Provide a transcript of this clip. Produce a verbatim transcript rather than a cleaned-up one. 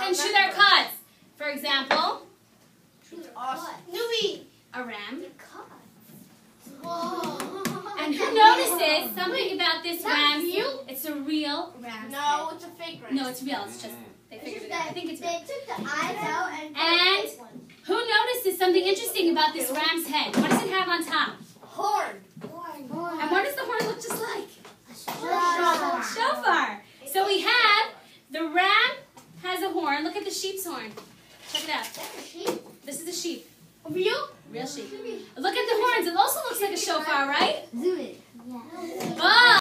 can chew their cuds. For example, Awesome. Newbie. a ram. Whoa. And who notices something about this Not ram? real? It's a real ram's No, head. it's a fake rat. No, it's real. It's just, they figured it out. I think it's real. They took the eyes out and. And who notices something interesting about this ram's head? What does it have on top? Horn. And what does the horn look just like? Shofar. Shofar. So we have the ram has a horn. Look at the sheep's horn. Check it out. This is a sheep. Real? Real sheep. Look at the horns. It also looks like a shofar, right? Zoom it. But